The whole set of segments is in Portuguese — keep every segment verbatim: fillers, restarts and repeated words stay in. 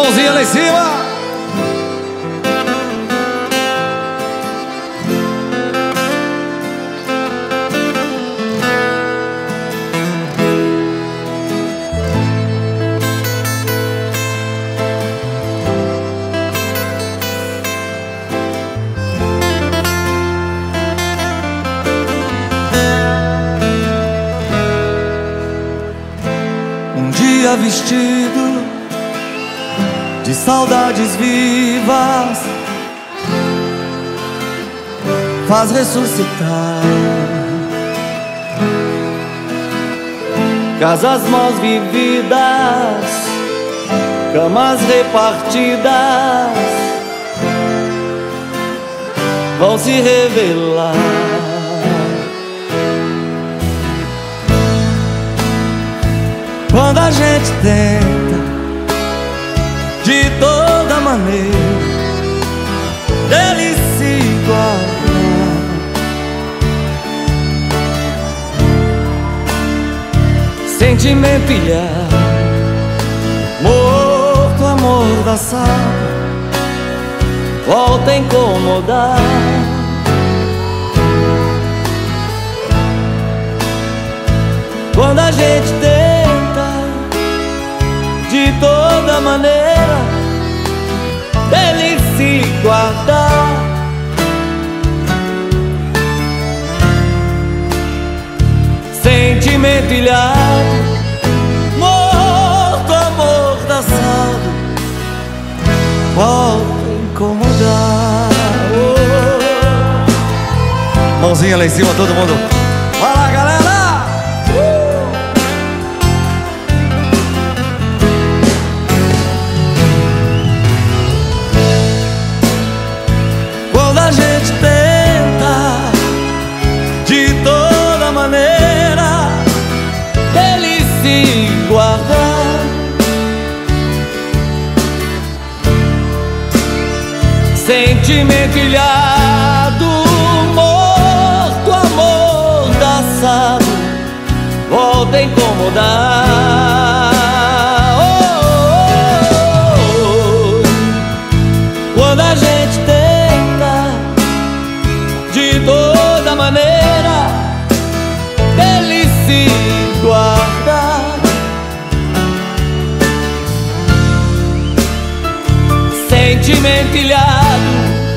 Mãozinha lá em cima. Um dia vestido de saudades vivas, faz ressuscitar casas mal vividas, camas repartidas, vão se revelar. Quando a gente tenta de toda maneira dele se igualar, sentimento ilhado, morto, amordaçado, volta a incomodar. Quando a gente tenta de toda maneira dele se guardar, sentimento ilhado, morto, amordaçado, volta a incomodar. Oh. Mãozinha lá em cima, todo mundo. Vai lá, galera. Quando a gente tenta de toda maneira dele se guardar, sentimento ilhado, morto, amordaçado, volta a incomodar. Oh, oh, oh. Quando a gente tenta de toda maneira dele se guardar, sentimento ilhado,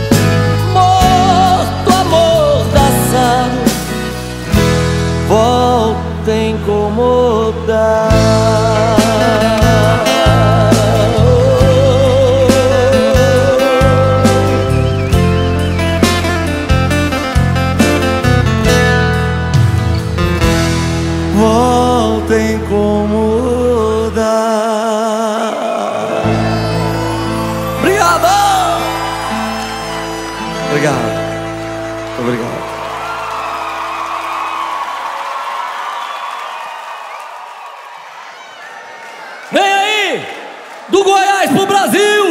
morto, amordaçado, volta a incomodar. Volta a incomodar. Obrigado! Obrigado. Obrigado. Vem aí, do Goiás pro Brasil!